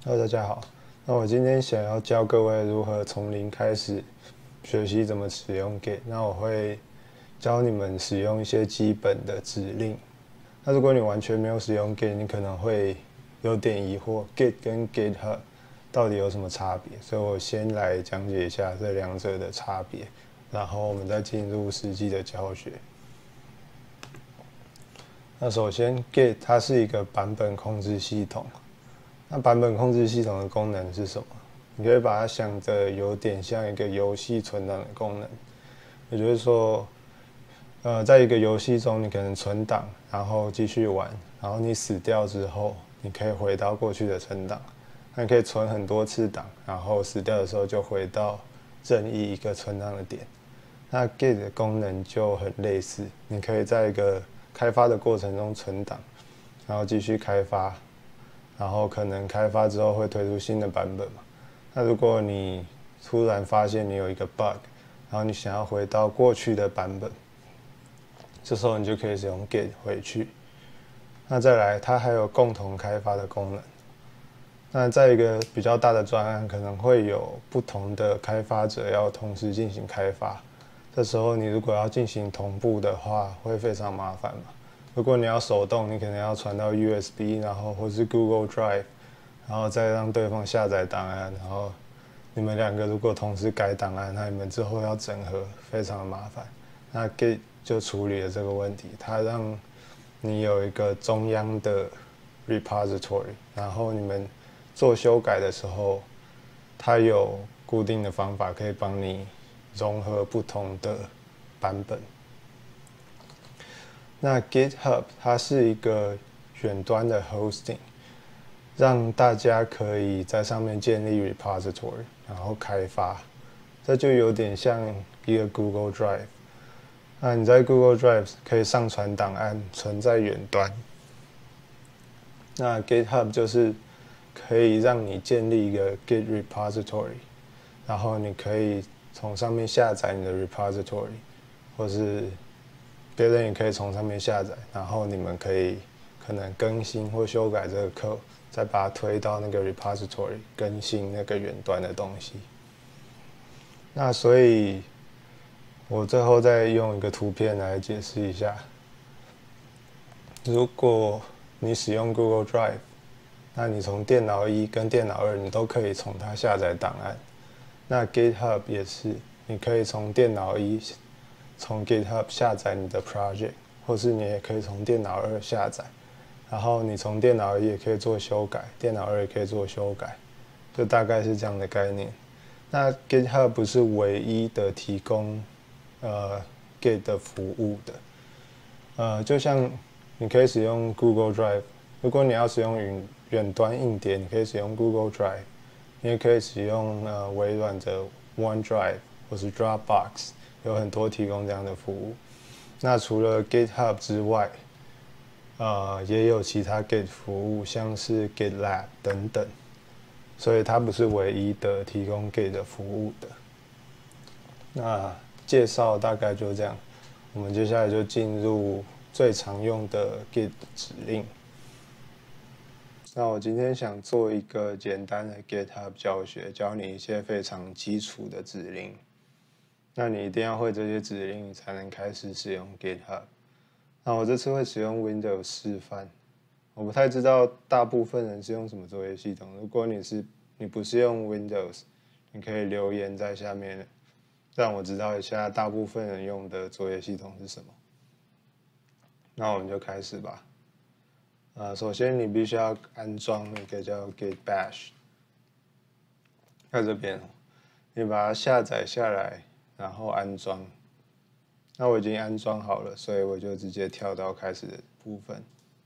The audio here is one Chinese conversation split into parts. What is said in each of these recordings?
Hello，大家好。那我今天想要教各位如何从零开始学习怎么使用 Git。那我会教你们使用一些基本的指令。那如果你完全没有使用 Git，你可能会有点疑惑 ，Git 跟 GitHub 到底有什么差别？所以我先来讲解一下这两者的差别，然后我们再进入实际的教学。那首先 Git 它是一个版本控制系统。那版本控制系统的功能是什么？你可以把它想着有点像一个游戏存档的功能，也就是说，在一个游戏中，你可能存档，然后继续玩，然后你死掉之后，你可以回到过去的存档，那你可以存很多次档，然后死掉的时候就回到任意一个存档的点。那 Git 的功能就很类似，你可以在一个开发的过程中存档，然后继续开发。然后可能开发之后会推出新的版本嘛？那如果你突然发现你有一个 bug， 然后你想要回到过去的版本，这时候你就可以使用 Git 回去。那再来，它还有共同开发的功能。那在一个比较大的专案，可能会有不同的开发者要同时进行开发，这时候你如果要进行同步的话，会非常麻烦嘛。如果你要手动，你可能要传到 USB， 然后或是 Google Drive， 然后再让对方下载档案，然后你们两个如果同时改档案，那你们之后要整合，非常的麻烦。那 Git 就处理了这个问题，它让你有一个中央的 repository， 然后你们做修改的时候，它有固定的方法可以帮你融合不同的版本。那 GitHub 它是一个远端的 hosting， 让大家可以在上面建立 repository， 然后开发，这就有点像一个 Google Drive。那你在 Google Drive 可以上传档案，存在远端。那 GitHub 就是可以让你建立一个 Git repository， 然后你可以从上面下载你的 repository， 或是别人也可以从上面下载，然后你们可以可能更新或修改这个code，再把它推到那个 repository， 更新那个远端的东西。那所以，我最后再用一个图片来解释一下。如果你使用 Google Drive， 那你从电脑1跟电脑2，你都可以从它下载档案。那 GitHub 也是，你可以从电脑1从 GitHub 下载你的 project， 或是你也可以从电脑2下载，然后你从电脑1也可以做修改，电脑2也可以做修改，就大概是这样的概念。那 GitHub 不是唯一的提供Git 的服务的，就像你可以使用 Google Drive， 如果你要使用远端硬碟，你可以使用 Google Drive， 你也可以使用微软的 OneDrive 或是 Dropbox。有很多提供这样的服务。那除了 GitHub 之外，也有其他 Git 服务，像是 GitLab 等等。所以它不是唯一的提供 Git 的服务的。那介绍大概就这样，我们接下来就进入最常用的 Git 指令。那我今天想做一个简单的 GitHub 教学，教你一些非常基础的指令。那你一定要会这些指令，才能开始使用 GitHub。那我这次会使用 Windows 示范，我不太知道大部分人是用什么作业系统。如果你不是用 Windows， 你可以留言在下面，让我知道一下大部分人用的作业系统是什么。那我们就开始吧。首先你必须要安装一个叫 Git Bash， 在这边，你把它下载下来。然后安装，那我已经安装好了，所以我就直接跳到开始的部分。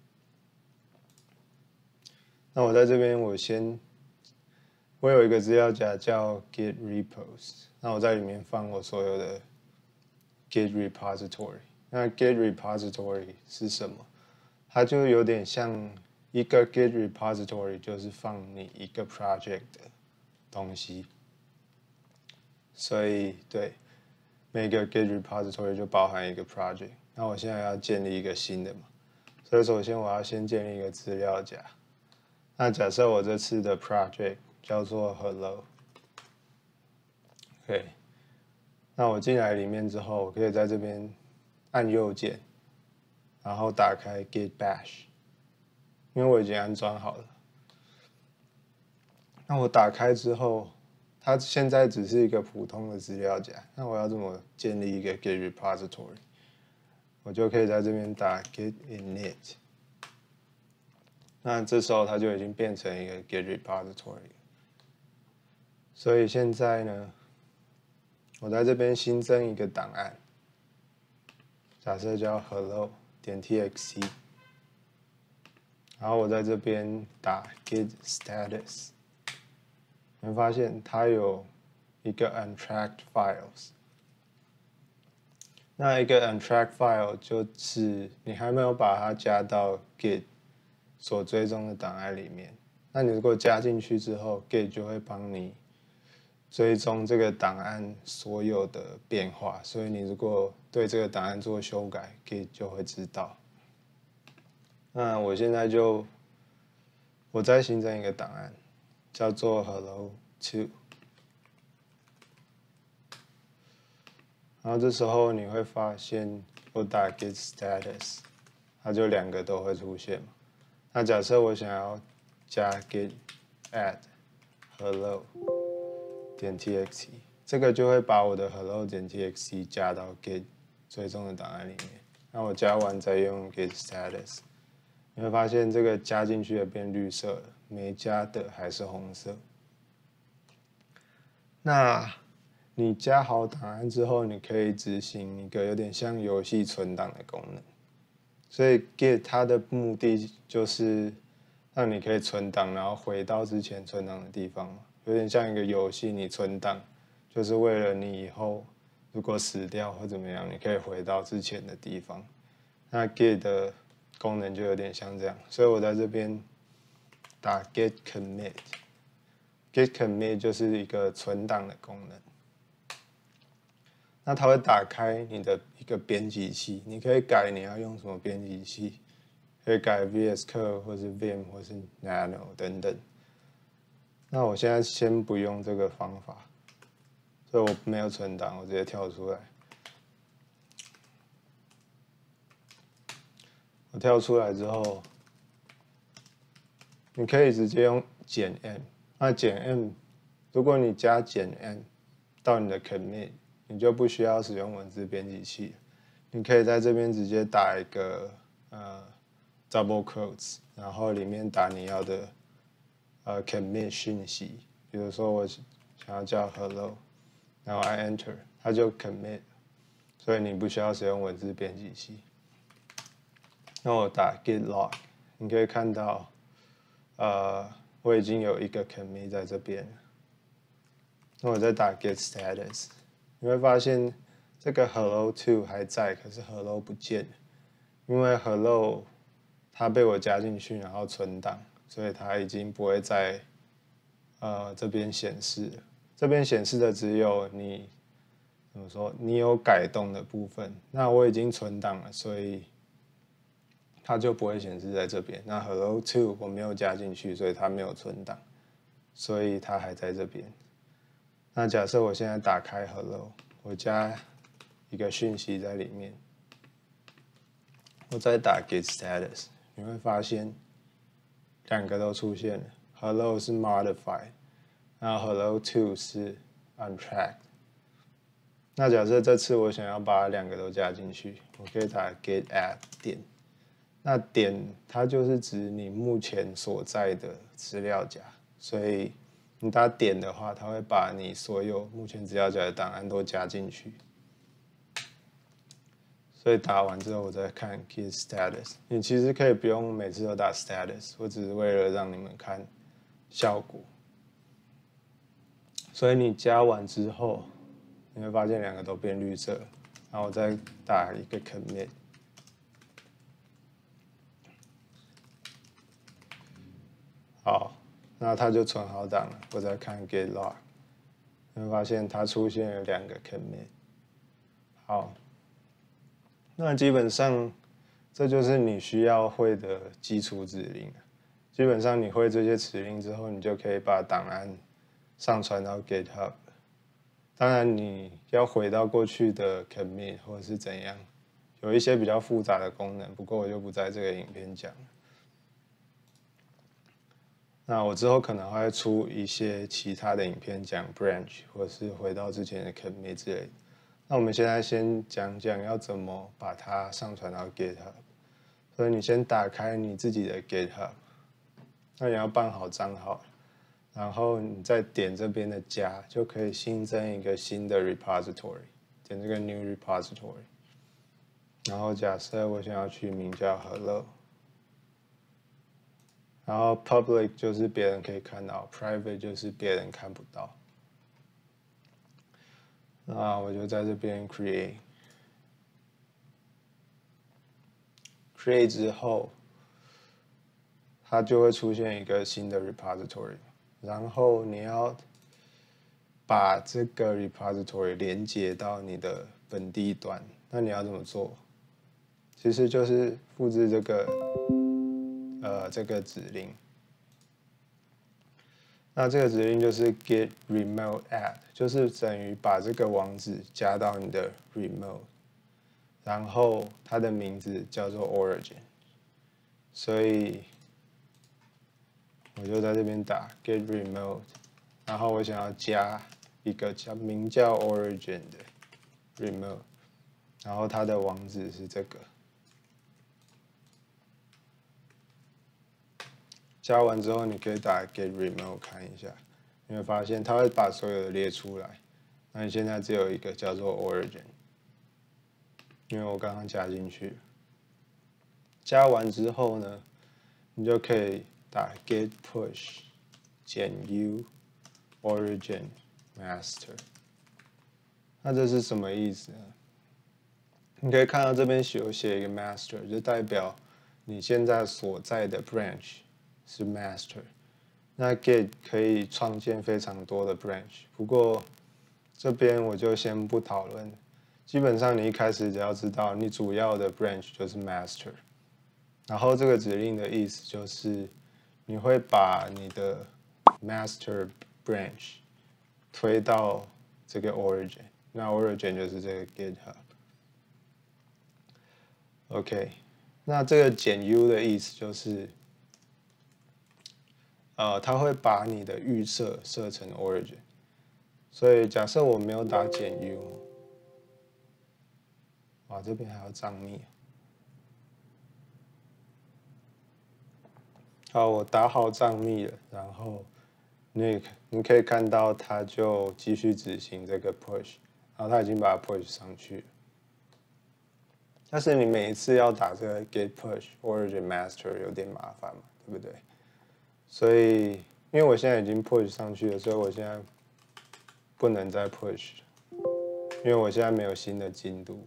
那我在这边，我有一个资料夹叫 Git Repos， 那我在里面放我所有的 Git Repository。那 Git Repository 是什么？它就有点像一个 Git Repository， 就是放你一个 project 的东西。所以对，每个 Git repository 就包含一个 project。那我现在要建立一个新的嘛，所以首先我要先建立一个资料夹。 那假设我这次的 project 叫做 hello，OK，那我进来里面之后，我可以在这边按右键，然后打开 git bash， 因为我已经安装好了。那我打开之后，它现在只是一个普通的资料夹。那我要怎么建立一个 git repository？ 我就可以在这边打 git init。那这时候它就已经变成一个 git repository 了。所以现在呢，我在这边新增一个档案，假设叫 hello.txt， 然后我在这边打 git status， 你会发现它有一个 untracked files。那一个 untracked file 就是你还没有把它加到 git 所追踪的档案里面。那你如果加进去之后 ，git 就会帮你追踪这个档案所有的变化，所以你如果对这个档案做修改 ，git 就会知道。那我现在我再新增一个档案，叫做 hello2。然后这时候你会发现，我打 git status， 它就两个都会出现嘛。那假设我想要加 git add hello.txt， 这个就会把我的 hello.txt 加到 git 追踪的档案里面。那我加完再用 git status， 你会发现这个加进去的变绿色了，没加的还是红色。那你加好档案之后，你可以执行一个有点像游戏存档的功能。所以 Git 它的目的就是让你可以存档，然后回到之前存档的地方嘛，有点像一个游戏，你存档就是为了你以后如果死掉或怎么样，你可以回到之前的地方。那 Git 的功能就有点像这样，所以我在这边打 Git commit。Git commit 就是一个存档的功能。那它会打开你的一个编辑器，你可以改你要用什么编辑器，可以改 VS Code 或是 Vim 或是 Nano 等等。那我现在先不用这个方法，所以我没有存档，我直接跳出来。我跳出来之后，你可以直接用减 M。那减 M， 如果你加减 M 到你的 commit，你就不需要使用文字编辑器，你可以在这边直接打一个double quotes， 然后里面打你要的commit 讯息，比如说我想要叫 hello， 然后 I enter， 它就 commit， 所以你不需要使用文字编辑器。那我打 git log， 你可以看到我已经有一个 commit 在这边了。那我再打 git status。你会发现这个 hello2 还在，可是 hello 不见了，因为 hello 它被我加进去，然后存档，所以它已经不会在这边显示了。这边显示的只有你怎么说，你有改动的部分。那我已经存档了，所以它就不会显示在这边。那 hello2 我没有加进去，所以它没有存档，所以它还在这边。那假设我现在打开 hello， 我加一个讯息在里面，我再打 git status， 你会发现两个都出现了。hello 是 modified， 然后 hello2 是 untracked。那假设这次我想要把两个都加进去，我可以打 git add 点。那点它就是指你目前所在的资料夹，所以你打点的话，它会把你所有目前资料夹的档案都加进去。所以打完之后，我再看 git status。你其实可以不用每次都打 status， 我只是为了让你们看效果。所以你加完之后，你会发现两个都变绿色。然后我再打一个 commit。好，那它就存好档了。我再看 git log， 你会发现它出现了两个 commit。好，那基本上这就是你需要会的基础指令。 基本上你会这些指令之后，你就可以把档案上传到 GitHub。当然，你要回到过去的 commit 或者是怎样，有一些比较复杂的功能，不过我就不在这个影片讲了。那我之后可能会出一些其他的影片讲 branch， 或者是回到之前的 commit 之类的。那我们现在先讲讲要怎么把它上传到 GitHub。所以你先打开你自己的 GitHub， 那你要办好账号。然后你再点这边的加，就可以新增一个新的 repository， 点这个 new repository。然后假设我想要取名叫 hello， 然后 public 就是别人可以看到 ，private 就是别人看不到。那我就在这边 create 之后，它就会出现一个新的 repository。然后你要把这个 repository 连接到你的本地端，那你要怎么做？其实就是复制这个指令。那这个指令就是 git remote add， 就是等于把这个网址加到你的 remote， 然后它的名字叫做 origin， 所以我就在这边打 git remote。然后我想要加一个名叫 origin 的 remote， 然后它的网址是这个。加完之后，你可以打 get remote 看一下，你会发现它会把所有的列出来。那你现在只有一个叫做 origin， 因为我刚刚加进去。加完之后呢，你就可以打 git push 减 u origin master。那这是什么意思呢？你可以看到这边有写一个 master， 就代表你现在所在的 branch 是 master。那 git 可以创建非常多的 branch， 不过这边我就先不讨论。基本上你一开始只要知道你主要的 branch 就是 master， 然后这个指令的意思就是你会把你的 master branch 推到这个 origin， 那 origin 就是这个 GitHub。OK， 那这个减 u 的意思就是，它会把你的预设设成 origin， 所以假设我没有打减 u， 哇，这边还要账密。好，我打好账密了，然后你可以看到它就继续执行这个 push， 然后它已经把它 push 上去了。但是你每一次要打这个 git push origin master 有点麻烦嘛，对不对？所以因为我现在已经 push 上去了，所以我现在不能再 push， 因为我现在没有新的进度。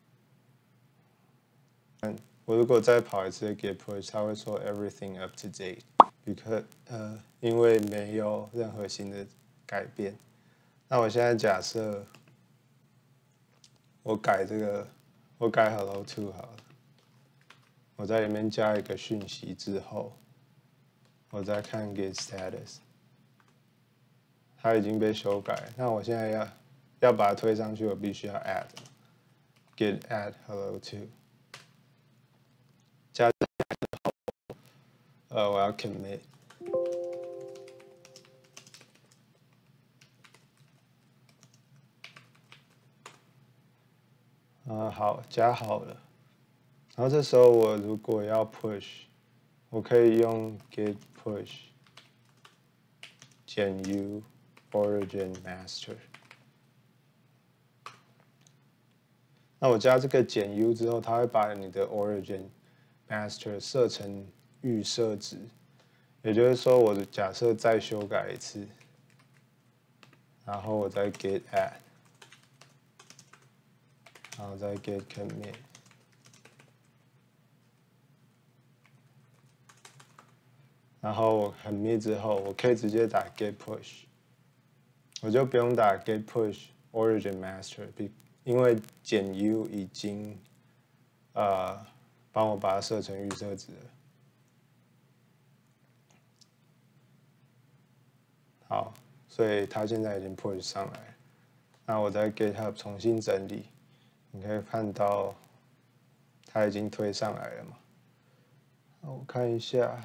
我如果再跑一次 git push， 它会说 everything up to date， 因为没有任何新的改变。那我现在假设我改 hello to 好了，我在里面加一个讯息之后，我再看 git status， 它已经被修改。那我现在要把它推上去，我必须要 git add hello to。加我要 commit。好，加好了。然后这时候我如果要 push， 我可以用 git push 减 u origin master。那我加这个减 u 之后，它会把你的 origin master 设成预设值，也就是说，我假设再修改一次，然后我再 git add， 然后再 git commit。然后我 commit 之后，我可以直接打 git push， 我就不用打 git push origin master， 因为减 u 已经帮我把它设成预设值了。 好，所以它现在已经 push 上来了。那我在 GitHub 重新整理，你可以看到它已经推上来了嘛？我看一下，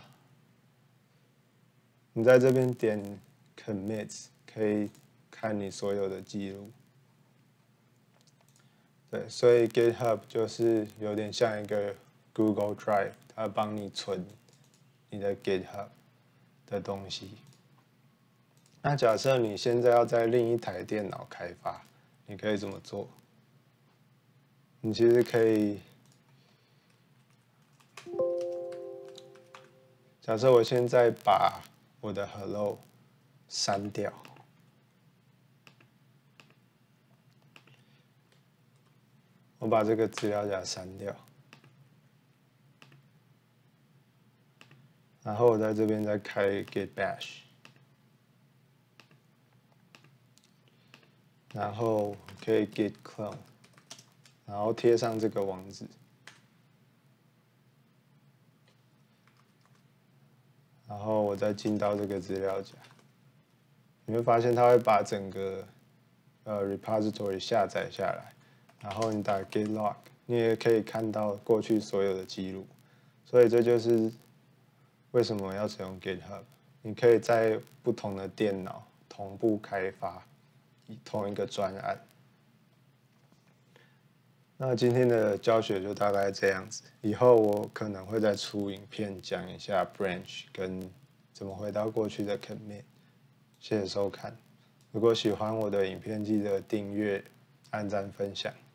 你在这边点 Commits 可以看你所有的记录。对，所以 GitHub 就是有点像一个 Google Drive， 它帮你存你的 GitHub 的东西。那假设你现在要在另一台电脑开发，你可以怎么做？你其实可以，假设我现在把我的 Hello 删掉，我把这个资料夹删掉，然后我在这边再开 Git Bash， 然后可以 Git Clone， 然后贴上这个网址，然后我再进到这个资料夹，你会发现它会把整个repository 下载下来，然后你打 Git Log， 你也可以看到过去所有的记录，所以这就是为什么要使用 GitHub， 你可以在不同的电脑同步开发同一个专案。那今天的教学就大概这样子，以后我可能会再出影片讲一下 branch 跟怎么回到过去的 commit。谢谢收看，如果喜欢我的影片，记得订阅、按赞、分享。